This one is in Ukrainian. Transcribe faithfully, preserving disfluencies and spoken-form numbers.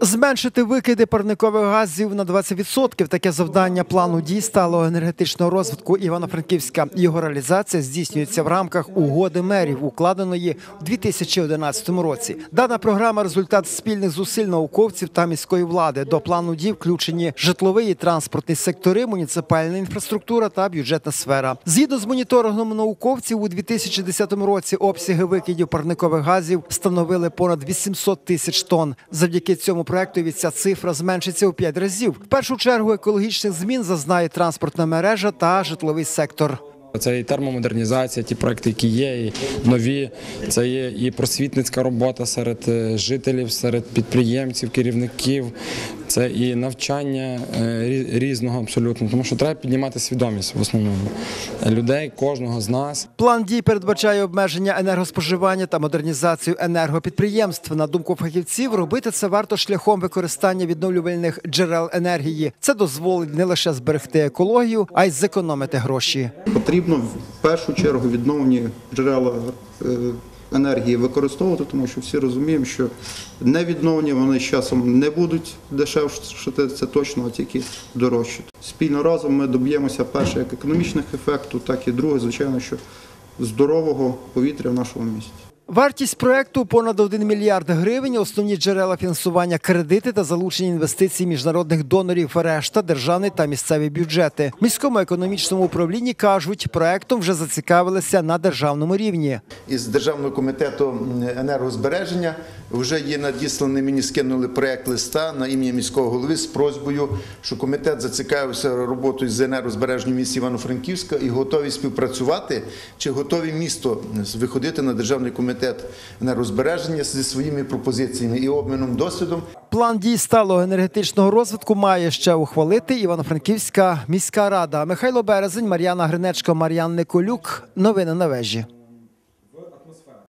Зменшити викиди парникових газів на двадцять відсотків – таке завдання плану дій сталого енергетичного розвитку Івано-Франківська. Його реалізація здійснюється в рамках угоди мерів, укладеної у дві тисячі одинадцятому році. Дана програма – результат спільних зусиль науковців та міської влади. До плану дій включені житловий і транспортний сектори, муніципальна інфраструктура та бюджетна сфера. Згідно з моніторингом науковців, у дві тисячі десятому році обсяги викидів парникових газів становили понад вісімсот тисяч тонн. Завдяки цьому проектові ця цифра зменшиться у п'ять разів. В першу чергу екологічних змін зазнає транспортна мережа та житловий сектор. Це і термомодернізація, ті проекти, які є, і нові. Це є і просвітницька робота серед жителів, серед підприємців, керівників. Це і навчання різного абсолютно, тому що треба піднімати свідомість в основному людей, кожного з нас. План дій передбачає обмеження енергоспоживання та модернізацію енергопідприємств. На думку фахівців, робити це варто шляхом використання відновлювальних джерел енергії. Це дозволить не лише зберегти екологію, а й зекономити гроші. Потрібно в першу чергу відновлені джерела енергії використовувати, тому що всі розуміємо, що невідновлені вони з часом не будуть дешевшити, це точно, а тільки дорожчати. Спільно разом ми доб'ємося перше як економічних ефектів, так і друге, звичайно, що здорового повітря в нашому місті. Вартість проекту – понад один мільярд гривень, основні джерела фінансування – кредити та залучені інвестицій міжнародних донорів, решта – державний та місцеві бюджети. В міському економічному управлінні кажуть, проектом вже зацікавилися на державному рівні. Із Державного комітету енергозбереження вже є надісланий, мені скинули проект листа на ім'я міського голови з просьбою, що комітет зацікавився роботою з енергозбереження в місті Івано-Франківська і готові співпрацювати, чи готові місто виходити на Державний комітет енергозбереження зі своїми пропозиціями і обміном досвідом. План дій сталого енергетичного розвитку має ще ухвалити Івано-Франківська міська рада. Михайло Березень, Мар'яна Гринечко, Мар'ян Николюк. Новини на вежі.